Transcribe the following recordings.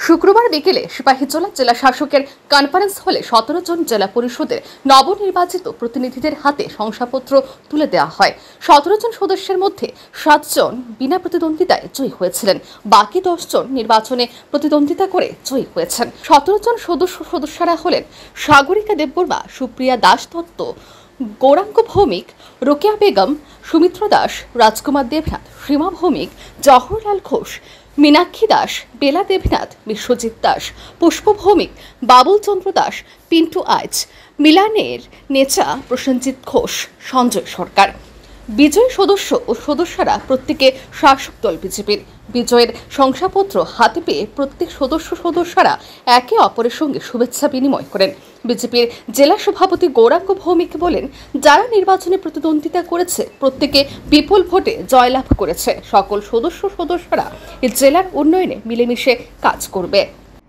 শুক্রবার বিকেলে সিপাহীজলা জেলা শাসকের কনফারেন্স হলে 17 জন জেলা পরিষদের নবনির্বাচিত প্রতিনিধিদের হাতে শংসাপত্র তুলে দেওয়া হয়। 17 জন সদস্যের মধ্যে 7 জন বিনা প্রতিদ্বন্দ্বিতায় জয়ী হয়েছিলেন, বাকি 10 জন নির্বাচনে প্রতিদ্বন্দ্বিতা করে জয়ী হয়েছেন। 17 জন সদস্যরা হলেন সাগরিকা দেববর্মা, সুপ্রিয়া দাস দত্ত, গৌরাঙ্গ ভৌমিক, রোকেয়া বেগম, সুমিত্র দাস, রাজকুমার দেবনাথ, সীমা ভৌমিক, জওহরলাল ঘোষ, মীনাক্ষী দাস, বেলা দেবনাথ, বিশ্বজিৎ দাস, পুষ্প ভৌমিক, বাবুল চন্দ্র দাস, পিন্টু আইচ, মিলানের নেচা, প্রসেনজিৎ ঘোষ, সঞ্জয় সরকার। বিজয়ী সদস্য ও সদস্যরা প্রত্যেকে শাসক দল বিজেপির। বিজয়ের শংসাপত্র হাতে পেয়ে প্রত্যেক সদস্যরা একে অপরের সঙ্গে শুভেচ্ছা বিনিময় করেন। বিজেপির জেলা সভাপতি গৌরাঙ্গ ভৌমিক বলেন, যারা নির্বাচনে প্রতিদ্বন্দ্বিতা করেছে প্রত্যেকে বিপুল ভোটে জয়লাভ করেছে। সকল সদস্যরা এই জেলার উন্নয়নে মিলেমিশে কাজ করবে।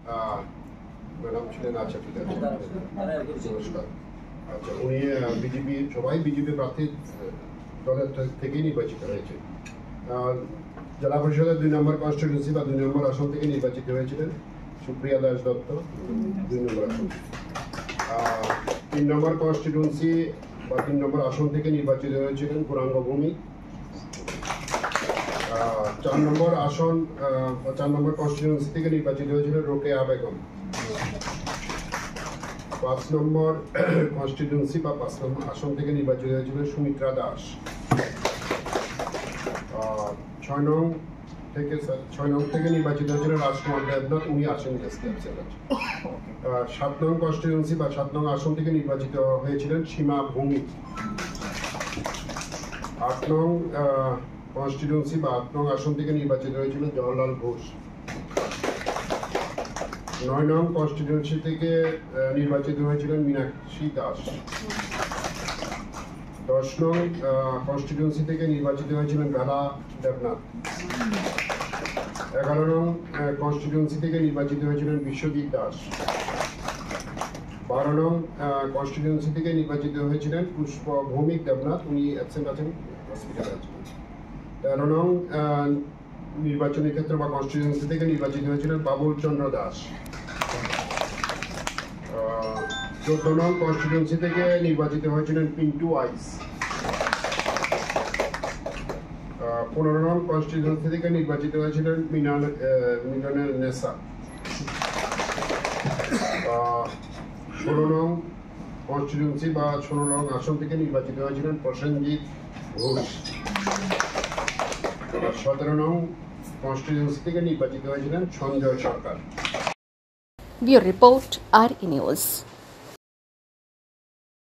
বিজেপি প্রার্থী দলের থেকে নির্বাচিত হয়েছে। জেলা পরিষদের 2 নম্বর কনস্টিটিউয়েন্সি বা 2 নম্বর আসন থেকে নির্বাচিত হয়েছিলেন সুপ্রিয়া দাস দত্ত 2 নম্বর আসন। 3 নম্বর কনস্টিটিউয়েন্সি বা 3 নম্বর আসন থেকে নির্বাচিত হয়েছিলেন গৌরাঙ্গ ভৌমিক। 4 নম্বর আসন 4 নম্বর কনস্টিটিউয়েন্সি থেকে নির্বাচিত হয়েছিলেন রোকেয়া বেগম। 5 নম্বর কনস্টিটিউয়েন্সি বা 5 নম্বর আসন থেকে নির্বাচিত হয়েছিলেন সুমিত্রা দাস। 6 নং থেকে নির্বাচিত হয়েছিলেন রাজকুমার দেবনাথ, উনি আসেন। 7 নং কনস্টিটিউয়েন্সি বা 7 নং আসন থেকে নির্বাচিত হয়েছিলেন সীমা ভৌমিক। 8 নং কনস্টিটিউয়েন্সি বা 8 নং আসন থেকে নির্বাচিত হয়েছিলেন জওহরলাল ঘোষ। 9 নং কনস্টিটিউয়েন্সি থেকে নির্বাচিত হয়েছিলেন মীনাক্ষী দাস। 10 নং কনস্টিটিউয়েন্সি থেকে নির্বাচিত হয়েছিলেন বেলা দেবনাথ। 11 নং কনস্টিটিউয়েন্সি থেকে নির্বাচিত হয়েছিলেন বিশ্বজিৎ দাস। 12 নং কনস্টিটিউয়েন্সি থেকে নির্বাচিত হয়েছিলেন পুষ্প ভৌমিক দেবনাথ, উনি অ্যাবসেন্ট আছেন, হসপিটালে আছেন। 13 নং নির্বাচনী ক্ষেত্র বা কনস্টিটিউয়েন্সি থেকে নির্বাচিত হয়েছিলেন বাবুল চন্দ্র দাস। 14 নং কনস্টিটিউয়েন্সি থেকে নির্বাচিত হয়েছিলেন পিন্টু আইচ। 15 নং কনস্টিটিউয়েন্সি থেকে নির্বাচিত হয়েছিলেন মিলনের নেসা। 16 নং কনস্টিটিউয়েন্সি বা 16 নং আসন থেকে নির্বাচিত হয়েছিলেন প্রসেনজিৎ ঘোষ। 17 নং কনস্টিটিউয়েন্সি থেকে নির্বাচিত হয়েছিলেন Sanjay Sarkar. Bureau report, R news.